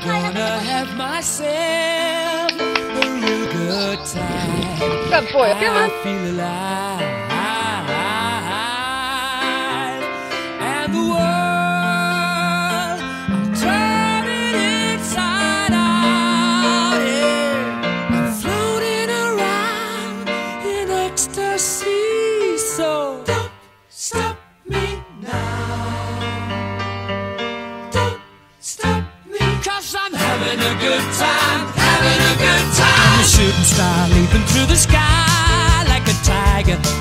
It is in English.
Gonna have myself a real good time. Good boy, up here, man. I feel alive, and the world I'm turning inside out. Yeah, I'm floating around in ecstasy. So don't stop me now. Don't stop me, 'cause I'm having a good time, having a good time. I'm a shooting star leaping through the sky like a tiger.